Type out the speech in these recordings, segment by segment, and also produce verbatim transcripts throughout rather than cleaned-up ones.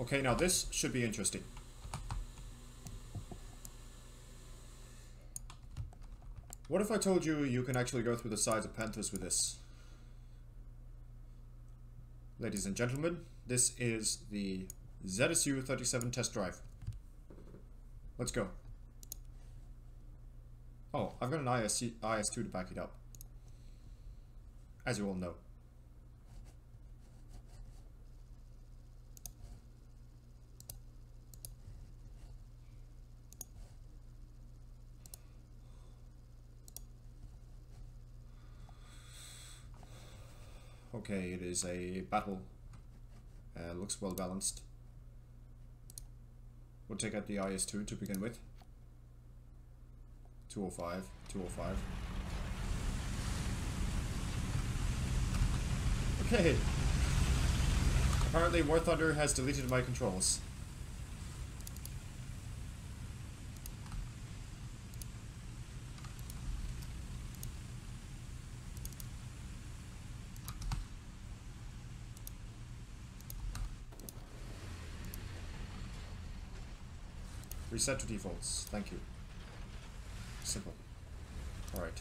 Okay, now this should be interesting. What if I told you you can actually go through the sides of Panthers with this? Ladies and gentlemen, this is the Z S U thirty-seven test drive. Let's go. Oh, I've got an I S two to back it up, as you all know. Okay, it is a battle. Uh, looks well balanced. We'll take out the I S two to begin with. two oh five, two oh five. Okay. Apparently War Thunder has deleted my controls. Reset to defaults. Thank you. Simple. Alright.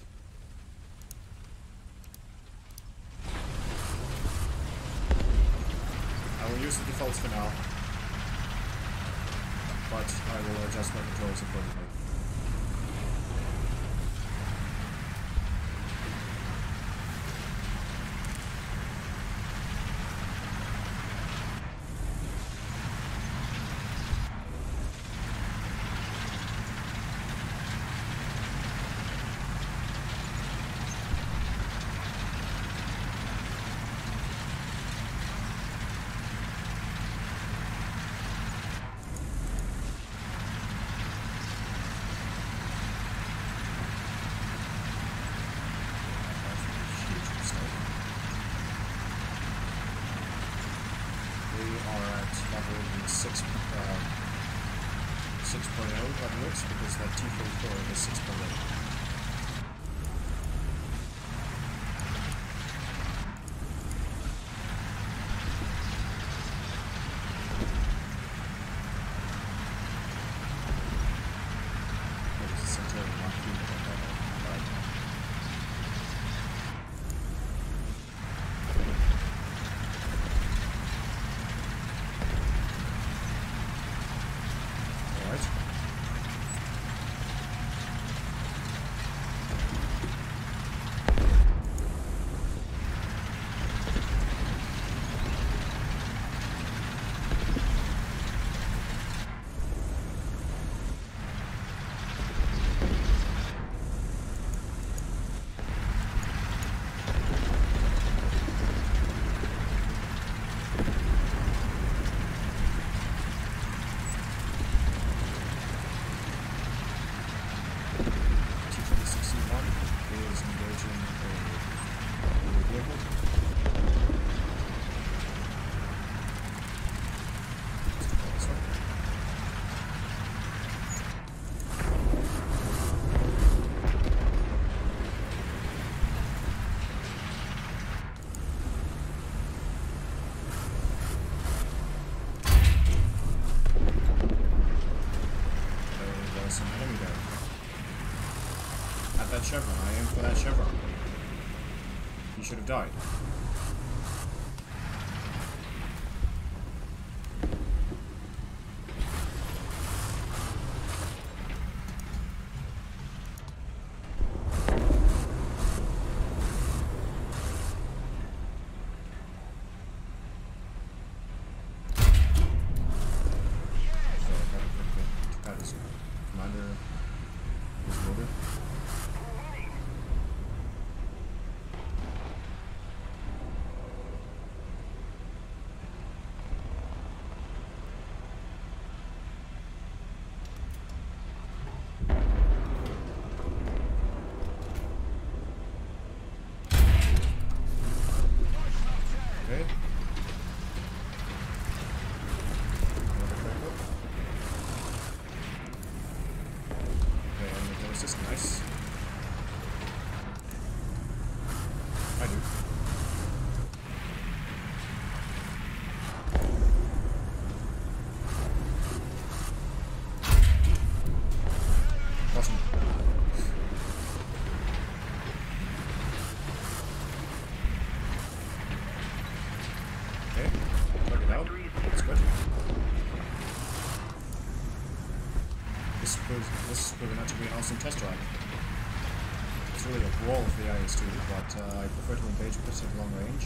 I will use the defaults for now, but I will adjust my controls accordingly. six point oh that works because that T forty-four is six point oh. Chevron. I aim for that chevron. He should have died. be an awesome test drive. It's really a brawl for the I S two, but uh, I prefer to engage with it at long range.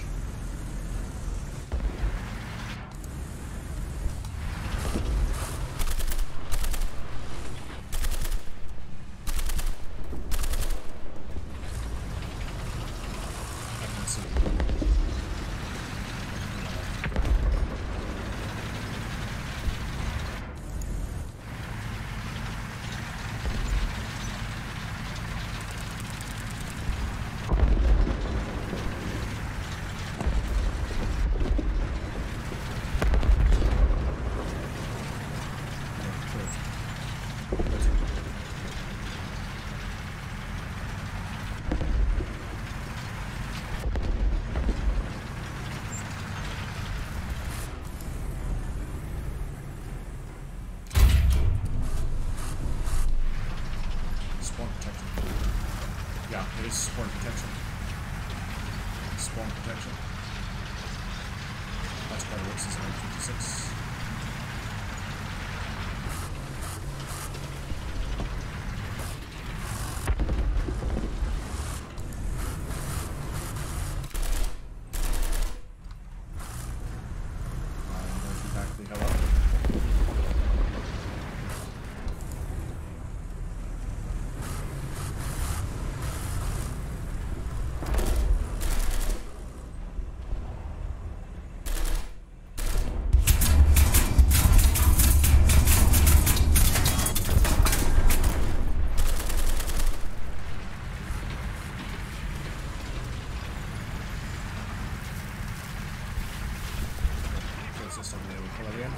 Yeah, it is spawn protection. Spawn protection. That's why it works as nine fifty-six. I'm going to back the hell up. System there we pull again.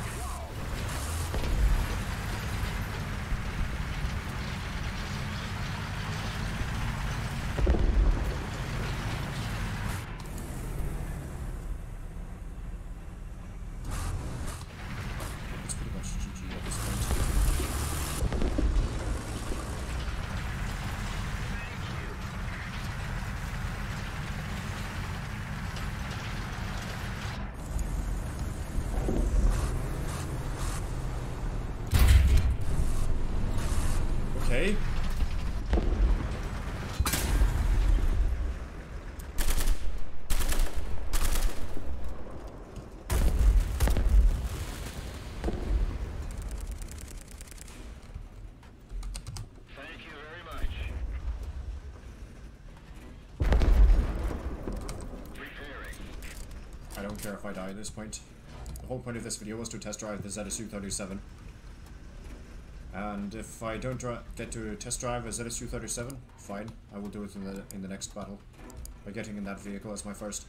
It's pretty much G G at this point. Okay. Thank you very much. Repairing. I don't care if I die at this point. The whole point of this video was to test drive the Z S U thirty-seven. And if I don't get to test drive a Z S U thirty-seven, fine. I will do it in the in the next battle by getting in that vehicle as my first.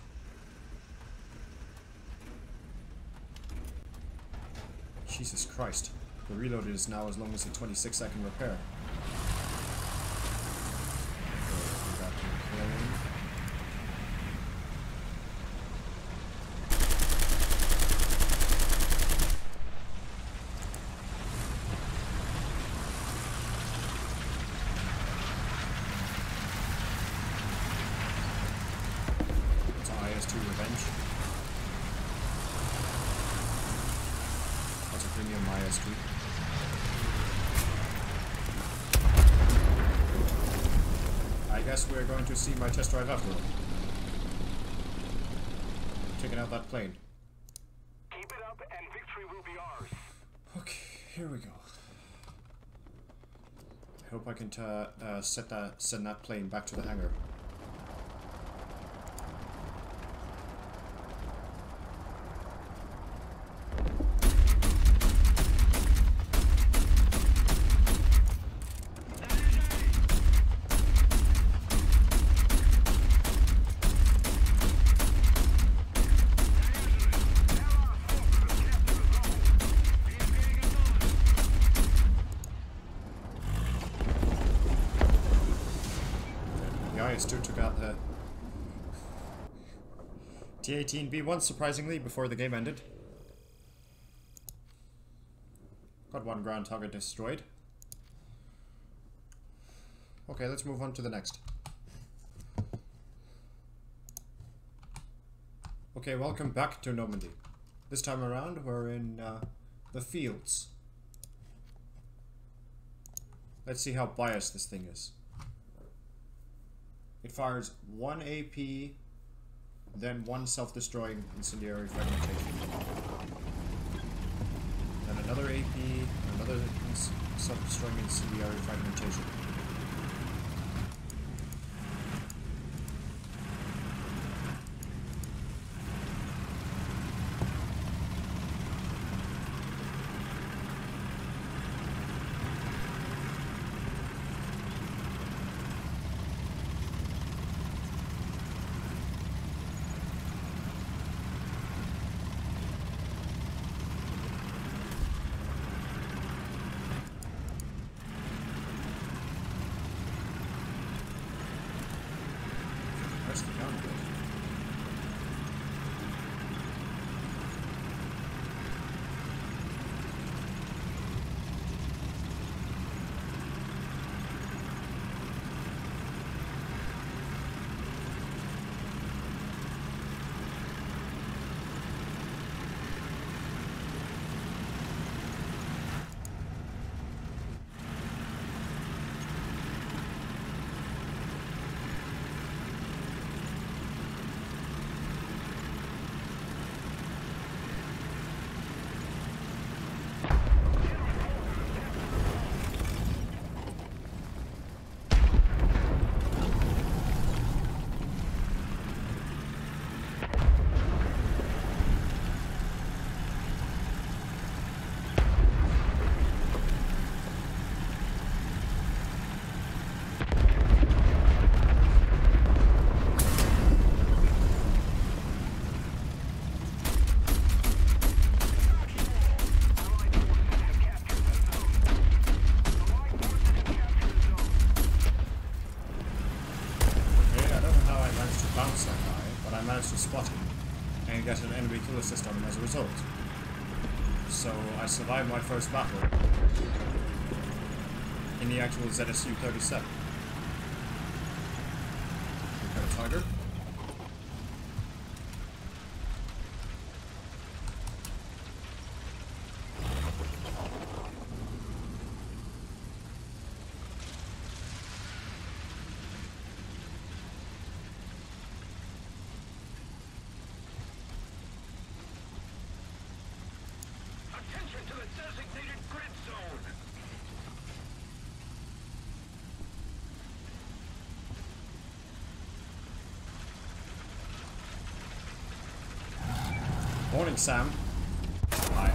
Jesus Christ. The reload is now as long as a twenty-six second repair. I S two Revenge. That's a premium I S two. I guess we're going to see my test drive after all. Taking out that plane. Keep it up and victory will be ours. Okay, here we go. I hope I can t uh, set that send that plane back to the hangar. I S two took out the T eighteen B one surprisingly before the game ended. Got one ground target destroyed. Okay, let's move on to the next. Okay, welcome back to Normandy. This time around we're in uh, the fields. Let's see how biased this thing is. It fires one A P, then one self-destroying incendiary fragmentation. Then another A P, another self-destroying incendiary fragmentation. To spot him and get an enemy kill assist on him as a result. So I survived my first battle in the actual Z S U thirty-seven. We've got a tiger. Morning, Sam. Hi.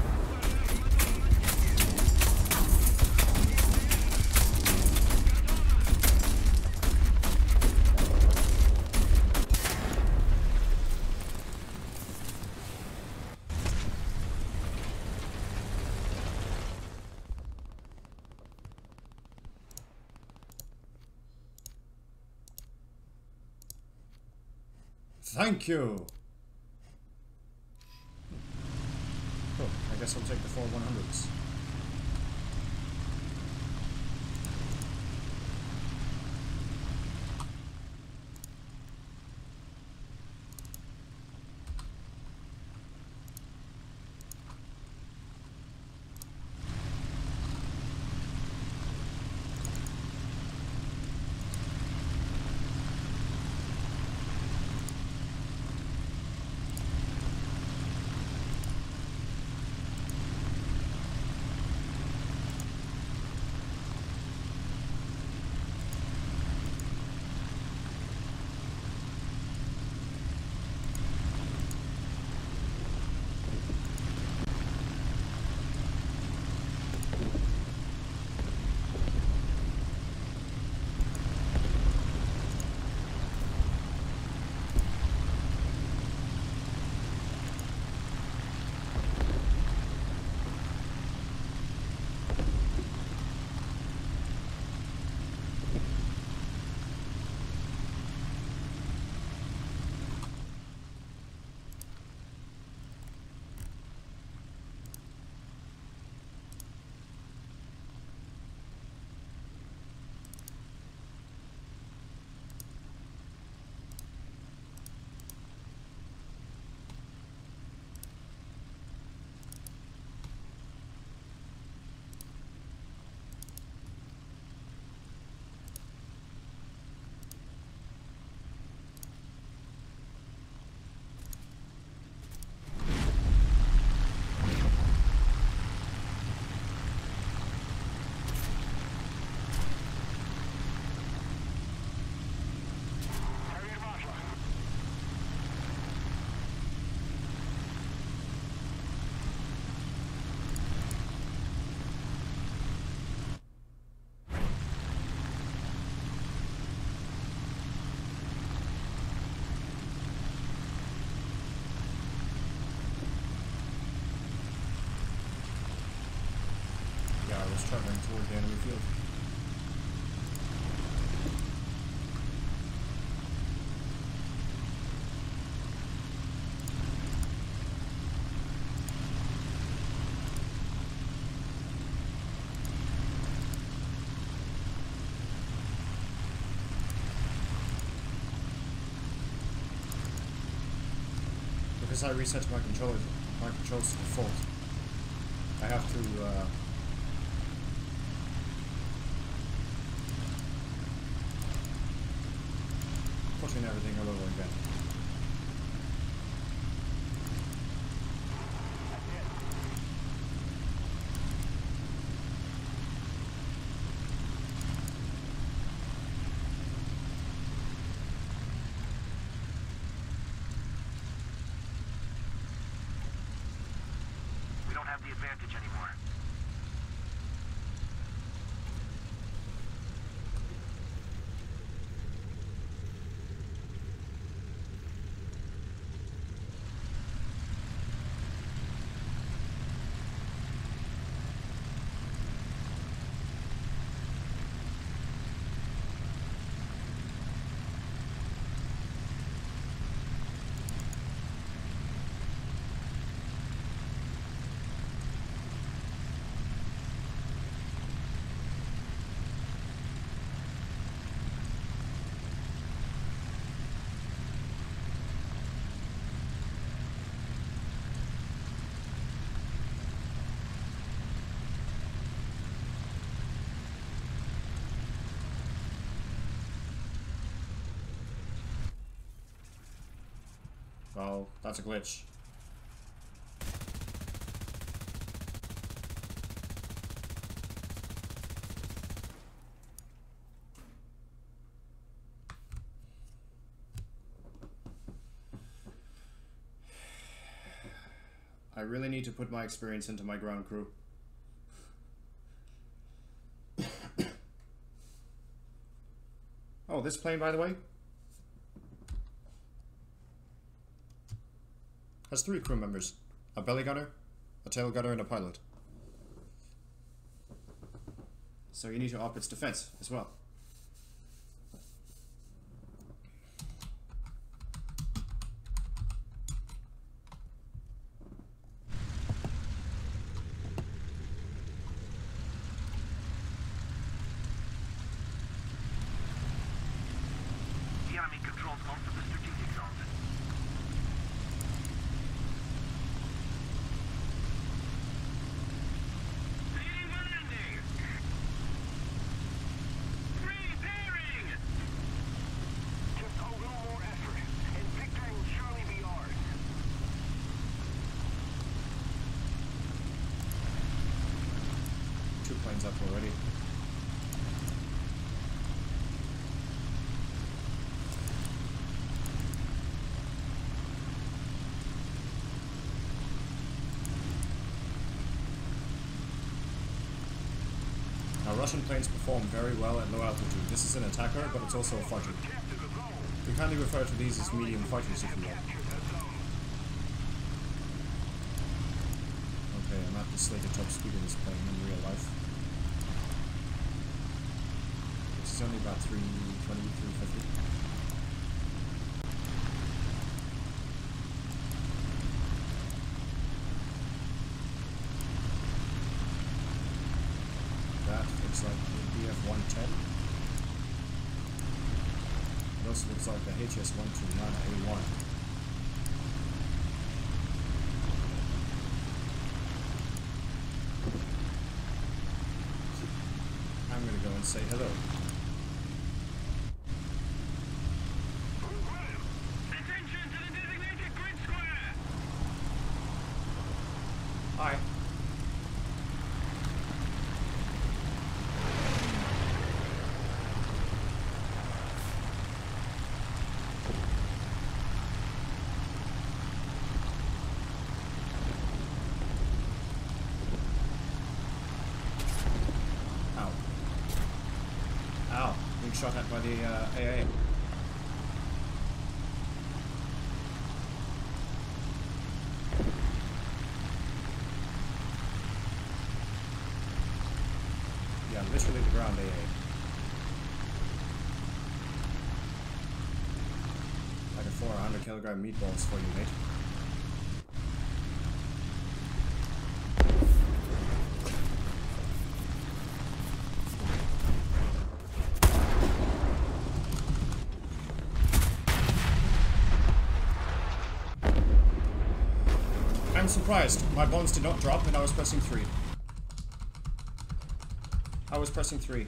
Thank you. I guess I'll take the four one hundreds. traveling toward the enemy field. Because I reset my controller, my controls to default, I have to uh, put in everything all over again. The advantage anymore. Well, that's a glitch. I really need to put my experience into my ground crew. Oh, this plane, by the way, has three crew members. A belly gunner, a tail gunner, and a pilot. So you need to up its defense as well. The enemy controls most of the strategic zones. Two planes up already. Now, Russian planes perform very well at low altitude. This is an attacker, but it's also a fighter. We kindly refer to these as medium fighters if you will. Okay, I'm at the slated top speed of this plane in real life. This is only about three twenty, three fifty. That looks like the B F one ten. It also looks like the H S one twenty-nine A one. I'm gonna go and say hello. Attention to the designated grid square! Hi. Ow, being shot at by the uh, A A. literally the ground A A. Like a four hundred kilogram meatballs for you, mate. I'm surprised. My bonds did not drop and I was pressing three. I was pressing three.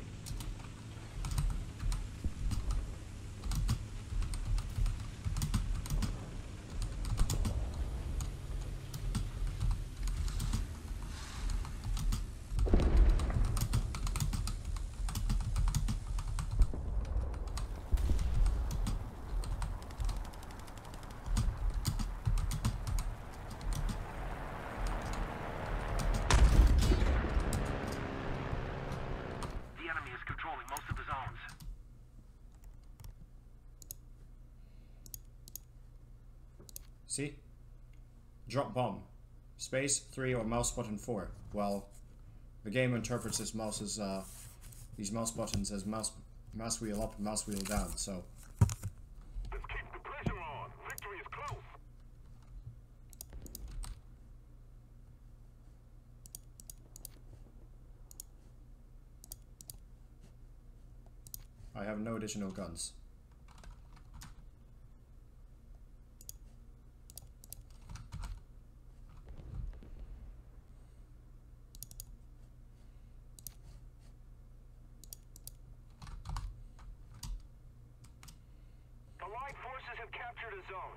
See? Drop bomb. Space three or mouse button four. Well, the game interprets this mouse as, uh, these mouse buttons as mouse, mouse wheel up and mouse wheel down, so. Let's keep the pressure on. Victory is close. I have no additional guns. Allied forces have captured a zone.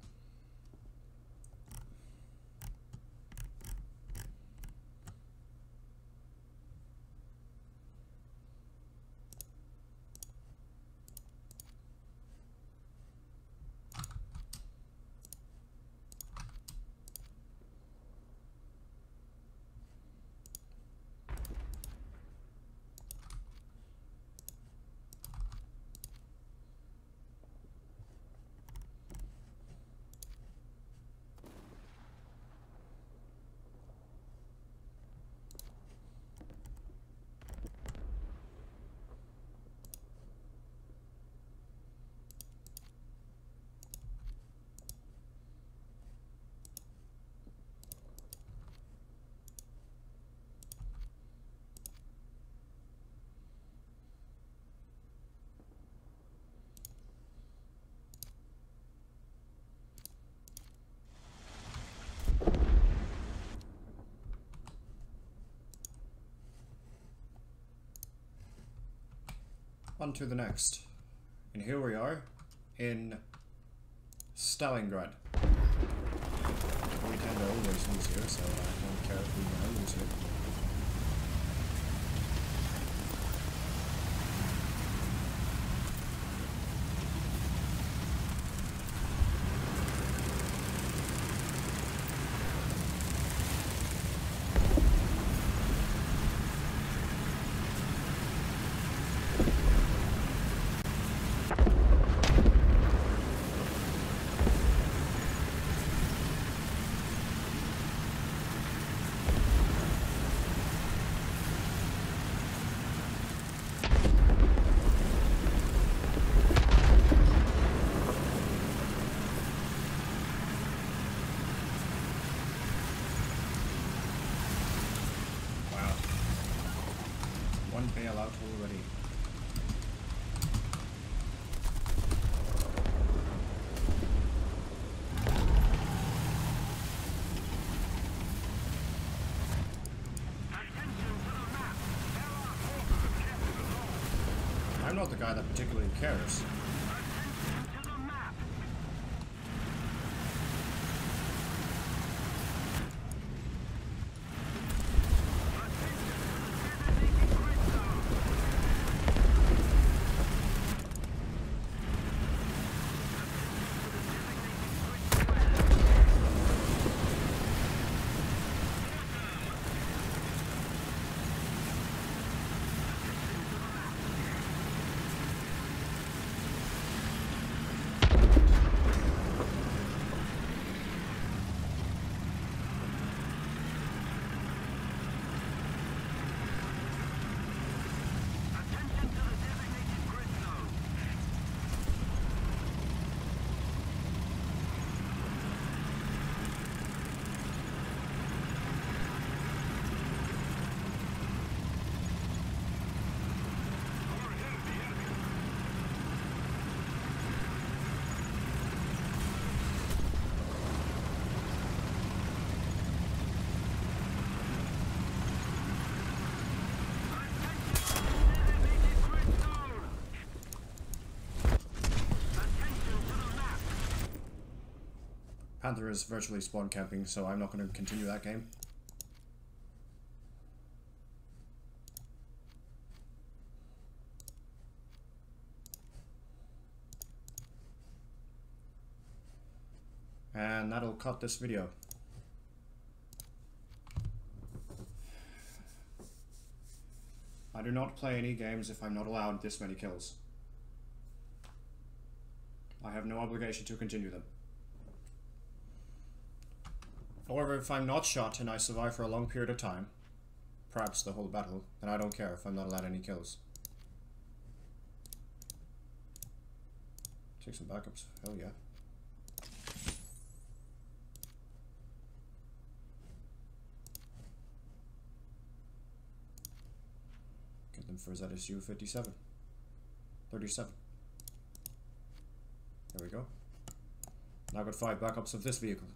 On to the next. And here we are in Stalingrad. We tend to always lose here, so I don't care if we uh, lose here. One bailout already. I'm not the guy that particularly cares. Panther is virtually spawn camping, so I'm not going to continue that game. And that'll cut this video. I do not play any games if I'm not allowed this many kills. I have no obligation to continue them. However, if I'm not shot and I survive for a long period of time, perhaps the whole battle, then I don't care if I'm not allowed any kills. Take some backups, hell yeah. Get them for Z S U fifty-seven. thirty-seven. There we go. Now I've got five backups of this vehicle.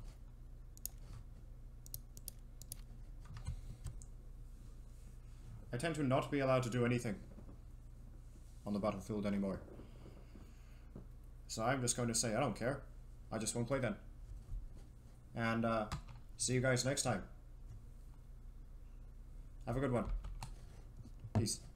I tend to not be allowed to do anything on the battlefield anymore. So I'm just going to say I don't care. I just won't play then. And uh, see you guys next time. Have a good one. Peace.